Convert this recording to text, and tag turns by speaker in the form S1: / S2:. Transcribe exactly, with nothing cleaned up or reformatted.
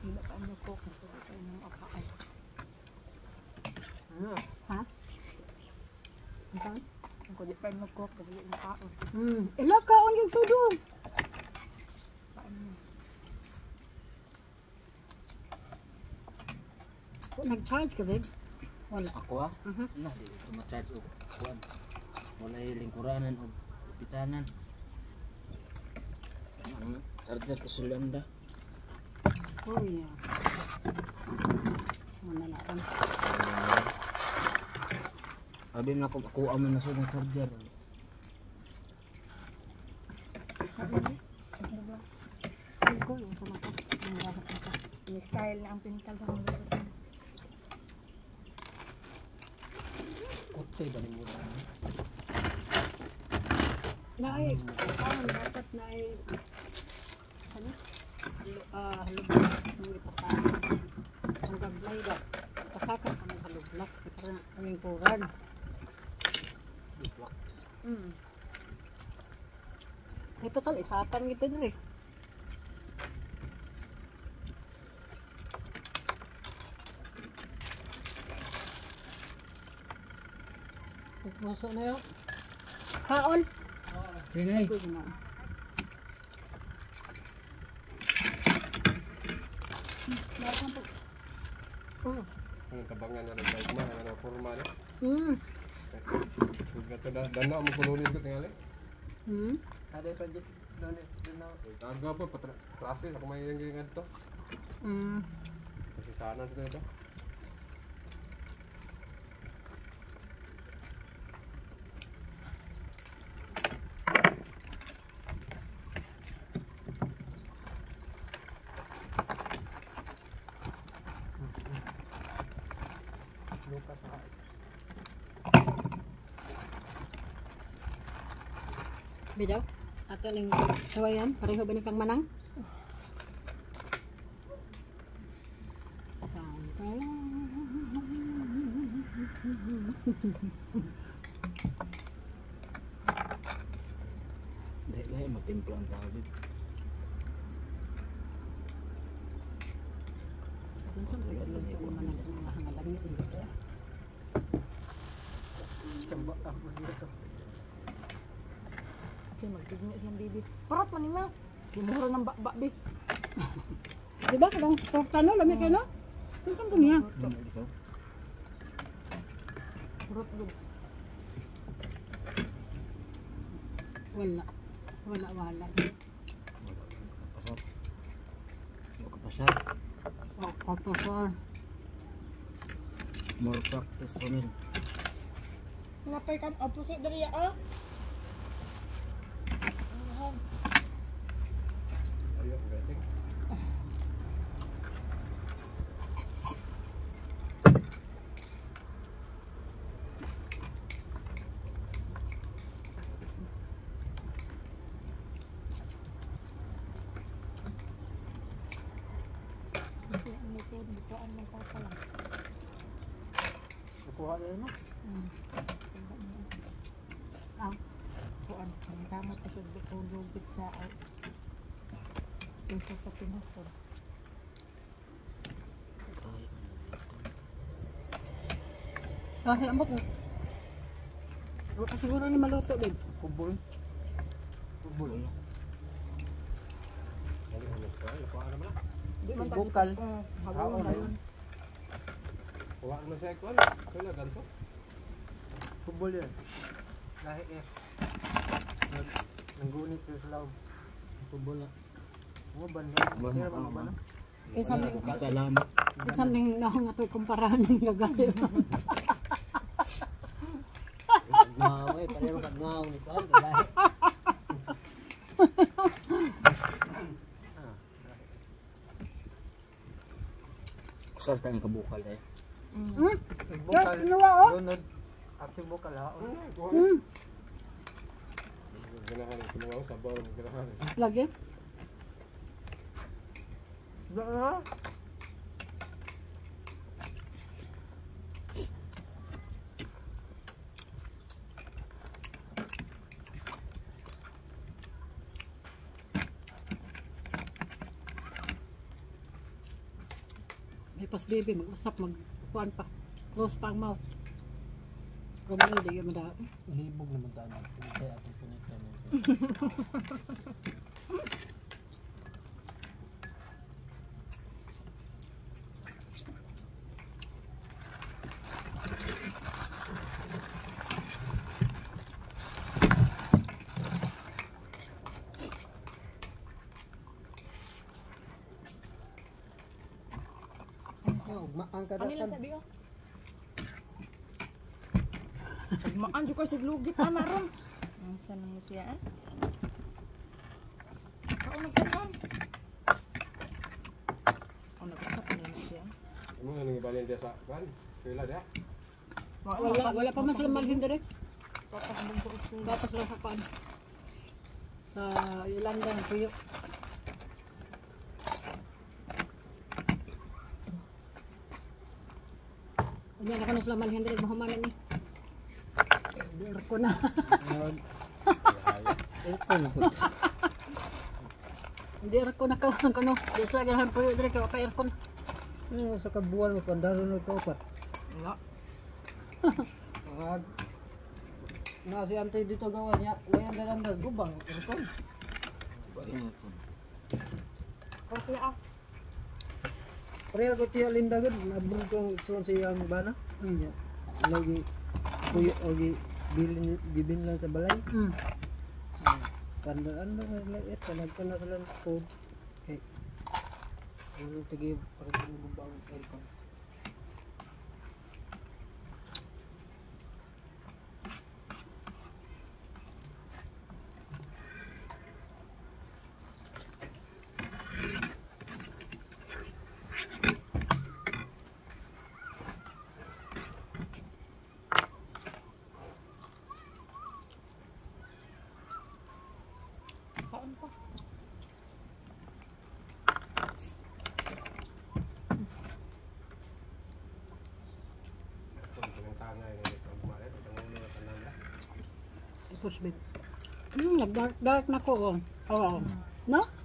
S1: Hindi pa ano ko kung sa inyong apaan.
S2: Ano?
S1: Ha? Ano? Kung di pa ano ko, kung di yung kaon.
S3: Hmm, ila kaon yung tudo.
S1: Paano?
S3: Nag-charge ka, babe? Wala.
S2: Ako ah?
S3: Mhm.
S2: Nah, di ito ma-charge o kuwan. Wala yung lingkuranan o pitanan. Ang charger ko sulanda.
S3: Oh, yeah. Mana na lang.
S2: Sabi na ko, kuha mo na sa charger.
S3: Ang ko, yung sa mata. Ang lahat mata.
S1: May style na ang pintal sa mga luto.
S2: Kote ba ni mo na?
S3: Na ay, kaon dapat na ay, ano? Halo, ah, halublox. Hindi pasakan. Ang gaglay daw. Pasakan ka ng halublox. Kaya kaming puran.
S2: Wax.
S3: Hmm. Ito tal, isapan gitu diri.
S2: Puso na yun.
S3: Kaon.
S2: Tingay.
S3: Pwede na. Lahat po. Oh.
S4: Ang kabangan na rin tayo man, ang forma na.
S3: Hmm.
S4: Kung gato na, dana mo kununin ko tingali.
S3: Hmm.
S2: Ada pa dito. Doon eh.
S4: Aga pa, patrasi, ako may yung ganyan to.
S3: Hmm.
S4: Kasi sana sa ito.
S2: Lukas na.
S3: Bidaw. Ato ning sawayan, pareho ba ni kang manang?
S2: Dahil lahat magtimpla ang tao dito.
S3: Minsan ko lang ito naman ang mga hangalang yun dito.
S2: Tamba ako dito.
S1: Kasi magtignan siyang bibi. Parot man nila. Kimura ng bakbak bi.
S3: Di ba kadang torta no, lami kayo no? Minsan po niya.
S2: Dito.
S1: Parot yun.
S3: Wala. Wala, wala.
S2: Kapasar. Mo kapasar.
S3: Oh, kapasar.
S2: More practice Romel.
S1: Napay kan opposite dari ya ah.
S4: Ayun, gating.
S1: Bukaan ng papa lang.
S2: Kukuha na yun no?
S1: Hmm. Ah, bukaan. Ang tama pa siya lugit sa ay. Isa sa pinasod.
S3: Kasi ambot mo. Wala siguro ni maluto, babe.
S2: Kubol. Kubol ano?
S4: Dali, ano pa, lakuha naman na.
S1: Di man
S2: Bukal.
S1: Uh,
S2: Haon
S1: Hawon
S2: na
S1: na
S2: yun.
S1: yun.
S4: Kuha naman siya ikuan. Kaya ganso.
S2: Kubol yan. Lahi eh. Nanggunit sa loob. Kubol na. Mga banda. Kaya mga banda.
S3: Kaya sabi ko,
S2: Salamat.
S3: kaya sabi nga nga ito kumparahan ng gagawin.
S2: Ngaw eh. Palero ka ngaw ni Kuan. Lahi. Usar tayo kabukal eh.
S3: Hmm?
S2: Bukal.
S3: Kinuha, oh.
S2: Lunod. Aking bukal ha.
S4: Kuha.
S3: Hmm.
S4: Ganahan, kinuha ko sa bawang ganahan.
S3: Lagi.
S2: Daa.
S3: May pas baby, mag-usap, mag-kuhan pa. Close pa ang mouth. Romeo, di ka mada.
S2: Libog naman tayo. Hindi tayo ating punitan.
S4: Ang
S1: Ano lang sabi ko? Maan juga sa glugit tama ron. Ang sanang siya ah. Ako nagkanon. Ako nag-stop na siya.
S4: Ano nga nang ibalin dia sa kan? Kailan dia?
S3: Wala, wala pa man sila malhin dire.
S1: Tapos nung ko school.
S3: Tapos lang sa kuhan. Sa Yolanda, ang tuyo. Yan ako na sila malhin dire, mahumanan ni. Dire ko na.
S2: Ito na po.
S3: Hindi ko na kawan ko no. Di sila ganahan po dire kay pa aircon.
S2: Ano sa kabuan mo pandaro na topat.
S1: Wala.
S2: Ang na si Antay dito gawas niya. Layan darandar gubang aircon.
S1: Okay ah.
S2: Pareha ko tiya linda gud nabul ko son siyang bana. Nya. Lagi kuyo ogi bilin bibin lang sa balay.
S3: Mm.
S2: Pandaan na nga it kanag ko na sila ko. Okay. Ano tigi para gubang aircon.
S1: Kaon pa.
S4: Ang tangay na ito. Kumalit, ang ulo na tananda.
S3: Push babe. Hmm, nag-dark dark na ko oh. Oo. No?